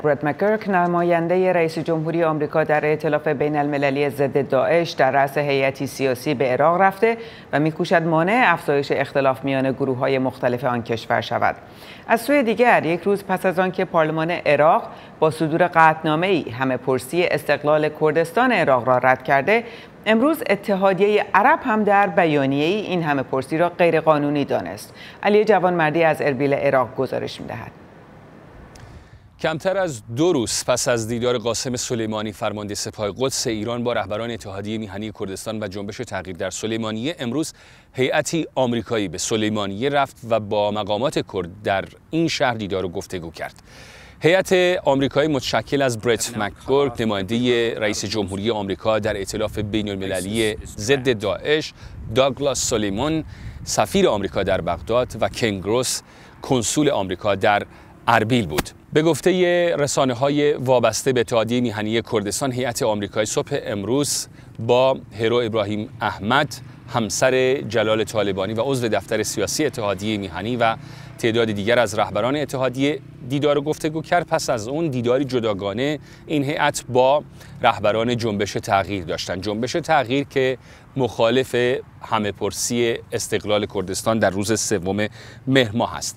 برت مکگورک نماینده رئیس جمهوری آمریکا در ائتلاف بین المللی ضد داعش در رأس هیئتی سیاسی به عراق رفته و می‌کوشد مانع افزایش اختلاف میان گروه‌های مختلف آن کشور شود. از سوی دیگر یک روز پس از آنکه پارلمان عراق با صدور قطعنامه‌ای همه‌پرسی استقلال کردستان عراق را رد کرده، امروز اتحادیه عرب هم در بیانیه‌ای این همه‌پرسی را غیرقانونی دانست. علی جوانمردی از اربیل عراق گزارش می‌دهد. کمتر از 2 روز پس از دیدار قاسم سلیمانی فرمانده سپاه قدس ایران با رهبران اتحادیه میهنی کردستان و جنبش تغییر در سلیمانیه، امروز هیئتی آمریکایی به سلیمانیه رفت و با مقامات کرد در این شهر دیدار و گفتگو کرد. هیئت آمریکایی متشکل از برت مکگورک نماینده رئیس جمهوری آمریکا در ائتلاف بین المللی ضد داعش، داگلاس سلیمان سفیر آمریکا در بغداد و کنگ روس کنسول آمریکا در اربیل بود. به گفته رسانه‌های وابسته به اتحادیه میهنی کردستان، هیئت آمریکایی صبح امروز با هرو ابراهیم احمد همسر جلال طالبانی و عضو دفتر سیاسی اتحادیه میهنی و تعداد دیگر از رهبران اتحادیه دیدار و گفتگو کرد. پس از اون دیداری جداگانه این هیئت با رهبران جنبش تغییر داشتند. جنبش تغییر که مخالف همه‌پرسی استقلال کردستان در روز 3 مهر ماه است.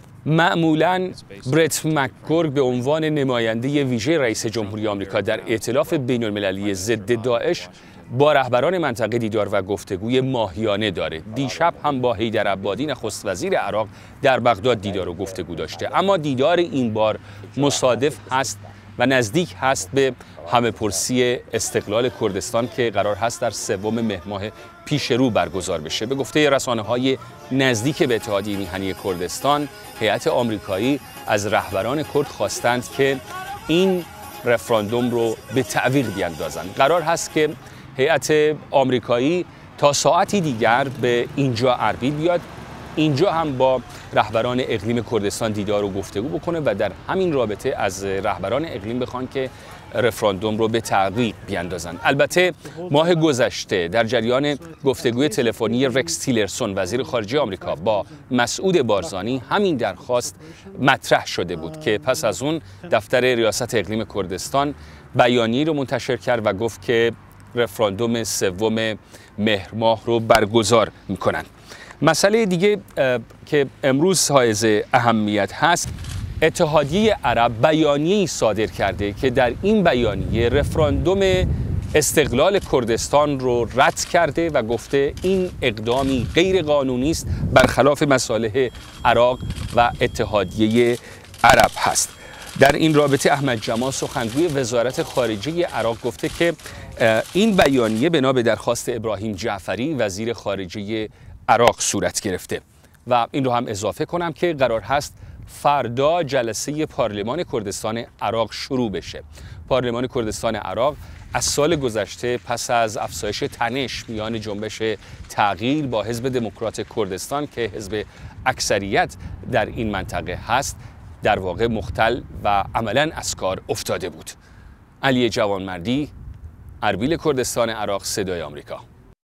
معمولاً برت مکگورک به عنوان نماینده ویژه رئیس جمهوری آمریکا در ائتلاف بین المللی ضد داعش با رهبران منطقه دیدار و گفتگوی ماهیانه داره. دیشب هم با حیدر عبادی نخست وزیر عراق در بغداد دیدار و گفتگو داشته. اما دیدار این بار مصادف هست و نزدیک هست به همه‌پرسی استقلال کردستان که قرار هست در 3 مهر ماه پیش رو برگزار بشه. به گفته رسانه‌های نزدیک به اتحادیه میهنی کردستان، هیئت آمریکایی از رهبران کرد خواستند که این رفراندوم رو به تعویق بیاندازند. قرار هست که هیئت آمریکایی تا ساعتی دیگر به اینجا اربیل بیاد، اینجا هم با رهبران اقلیم کردستان دیدار و گفتگو بکنه و در همین رابطه از رهبران اقلیم بخوان که رفراندوم رو به تعویق بیاندازند. البته ماه گذشته در جریان گفتگوی تلفنی رکس تیلرسون وزیر خارجه آمریکا با مسعود بارزانی همین درخواست مطرح شده بود که پس از اون دفتر ریاست اقلیم کردستان بیانیه‌ای رو منتشر کرد و گفت که رفراندوم 3 مهر ماه رو برگزار می‌کنند. مسئله دیگه که امروز حائز اهمیت هست، اتحادیه عرب بیانیه‌ای صادر کرده که در این بیانیه رفراندوم استقلال کردستان رو رد کرده و گفته این اقدامی غیر قانونی است، برخلاف مصالح عراق و اتحادیه عرب هست. در این رابطه احمد جمال سخنگوی وزارت خارجه عراق گفته که این بیانیه بنا به درخواست ابراهیم جعفری وزیر خارجه عراق صورت گرفته و این رو هم اضافه کنم که قرار هست فردا جلسه پارلمان کردستان عراق شروع بشه. پارلمان کردستان عراق از سال گذشته پس از افزایش تنش میان جنبش تغییر با حزب دموکرات کردستان که حزب اکثریت در این منطقه هست، در واقع مختل و عملاً از کار افتاده بود. علی جوانمردی، اربیل کردستان عراق، صدای آمریکا.